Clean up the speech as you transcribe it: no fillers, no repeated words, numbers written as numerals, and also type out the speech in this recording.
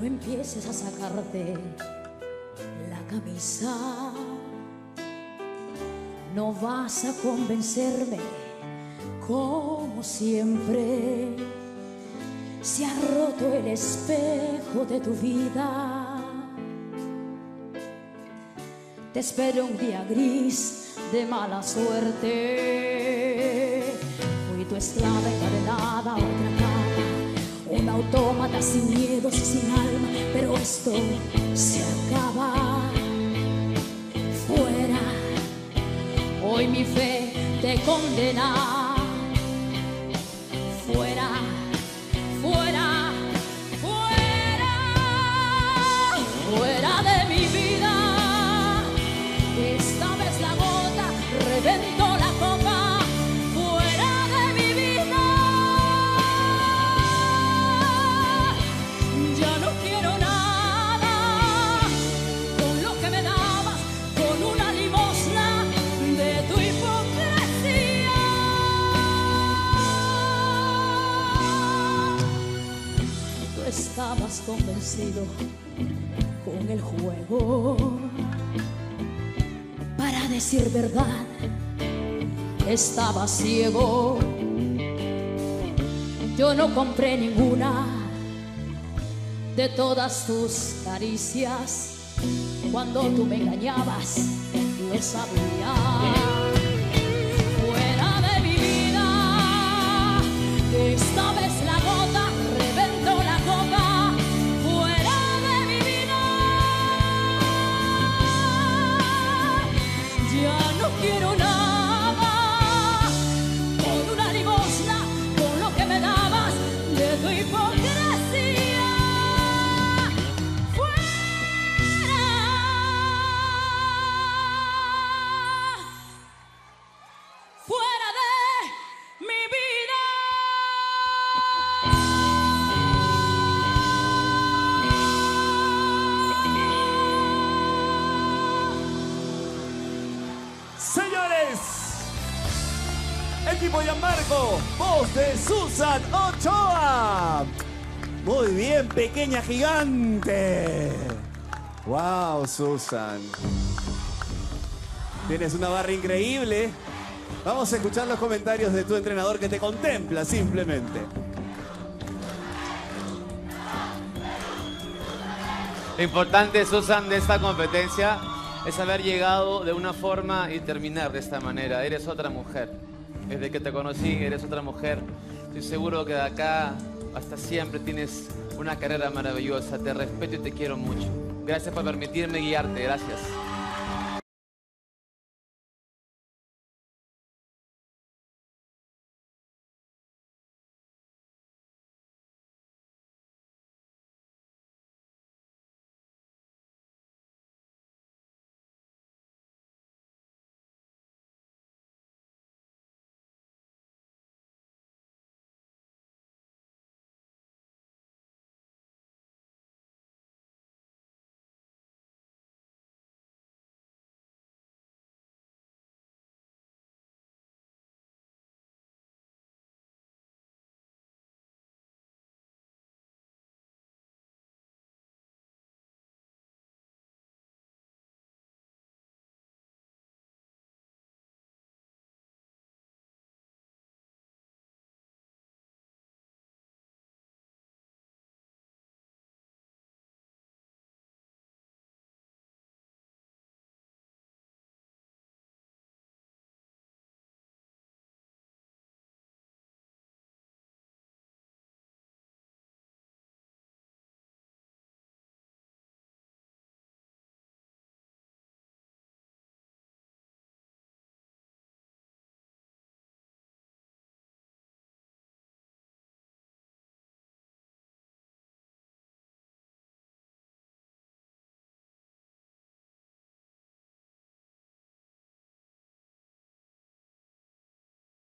no empieces a sacarte la camisa. No vas a convencerme como siempre. Se ha roto el espejo de tu vida. Te espero un día gris de mala suerte. Fui tu esclava encadenada a otra cama, un autómata sin miedos y sin alma, pero esto se acaba. Fuera, hoy mi fe te condena. Fuera, fuera, fuera, fuera de mi vida. Esta vez la gota reventó la copa. Fuera de mi vida. Ya no quiero nada con lo que me dabas, con una limosna de tu hipocresía. Tú estabas convencido con el juego. Para decir verdad, estaba ciego. Yo no compré ninguna de todas tus caricias. Cuando tú me engañabas, lo sabía. Fuera de mi vida, esta vez la gota reventó la copa. Fuera de mi vida. Ya no quiero nada con una limosna, con lo que me dabas de tu hipocresía. Fuera, fuera de mi vida. Señores, equipo Gianmarco, voz de Susan Ochoa. Muy bien, pequeña gigante. Wow, Susan. Tienes una barra increíble. Vamos a escuchar los comentarios de tu entrenador que te contempla simplemente. Lo importante, Susan, de esta competencia es haber llegado de una forma y terminar de esta manera. Eres otra mujer. Desde que te conocí, eres otra mujer. Estoy seguro que de acá hasta siempre tienes una carrera maravillosa. Te respeto y te quiero mucho. Gracias por permitirme guiarte. Gracias.